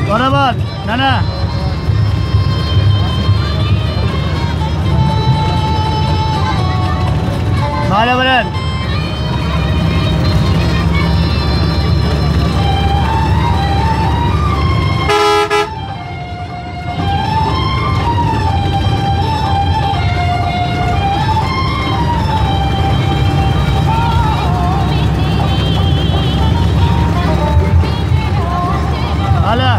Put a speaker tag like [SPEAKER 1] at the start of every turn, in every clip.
[SPEAKER 1] বরাবর না না বরাবর Hala.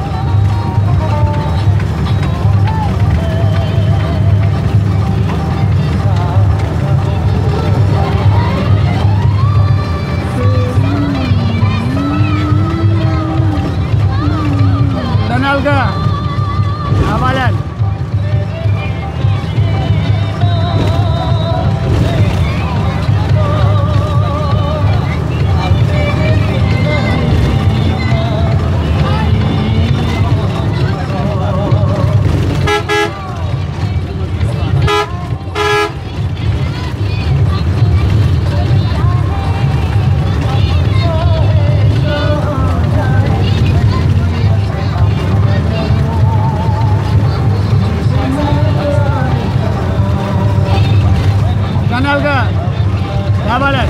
[SPEAKER 1] Kenal ke? Amalan. Kenal ke? Amalan.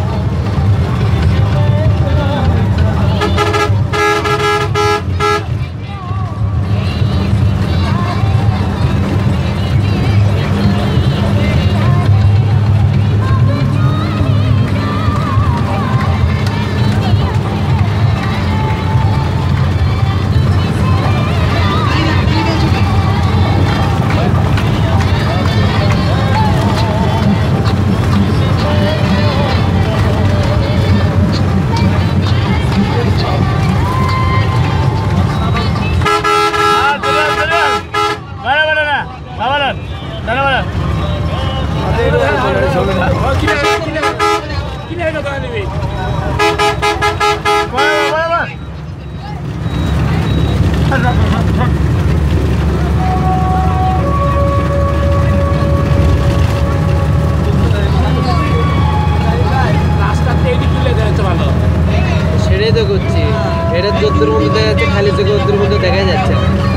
[SPEAKER 2] সেটাই তো করছি, এটা 14-র মধ্যে দেখা যাচ্ছে, খালি চোখে 14-র মধ্যে দেখা যাচ্ছে।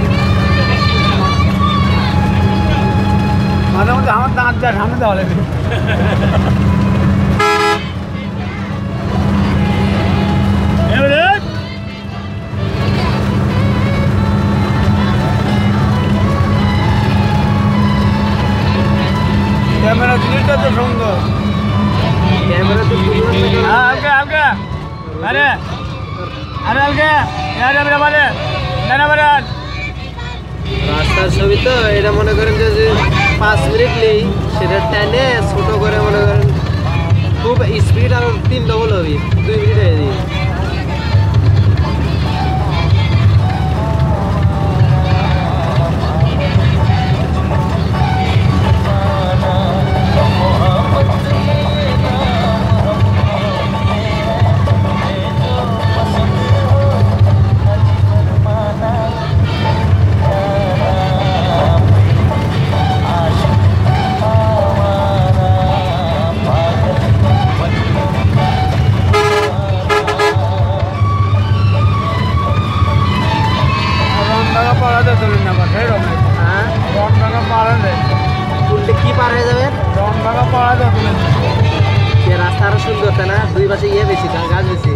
[SPEAKER 1] মাঝে মধ্যে আমার দাঁত যা সামনে দেওয়া লাগে। ক্যামেরা জিনিসটা তো সুন্দর,
[SPEAKER 2] ক্যামেরা তো
[SPEAKER 1] হালকা হালকা আরে আরে হালকা
[SPEAKER 2] রাস্তার ছবি তো, এটা মনে করেন যে 5 মিনিট নেই, সেটা টেনে ছোট করে মনে করেন খুব স্পিড আর 3 ডবল হবে, 2 মিনিট হয়ে যাবে। কি পার হয়ে যাবে? রাস্তা আরো সুন্দর, তাই না? দুই পাশে ইয়ে বেশি, গাছ বেশি।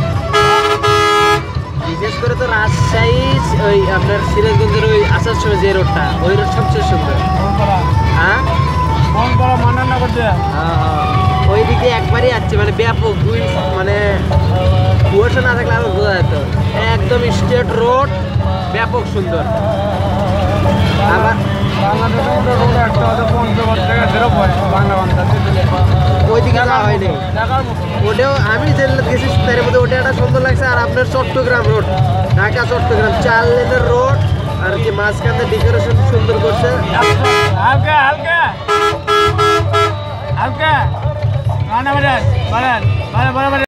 [SPEAKER 2] বিশেষ করে তো রাজশাহী ওই আপনার সিরাজগঞ্জের ওই আসার সময় যে রোডটা, ওই রোড সবচেয়ে সুন্দর। হ্যাঁ ওই দিকে একবারই আসছে, মানে ব্যাপক দুই, মানে কুয়াশা না থাকলে আরো বোঝা যেত, একদম স্ট্রেট রোড, ব্যাপক সুন্দর। আবার ওইদিকে যাওয়া হয়নি, ওটাও আমি যেটা গেছি তার মধ্যে ওটা একটা সুন্দর লাগছে। আর আপনার চট্টগ্রাম রোড, ঢাকা চট্টগ্রাম 4 লেনের রোড, আর কি মাঝখানে ডেকোরেশন সুন্দর করছে।
[SPEAKER 1] হালকা হালকা হালকা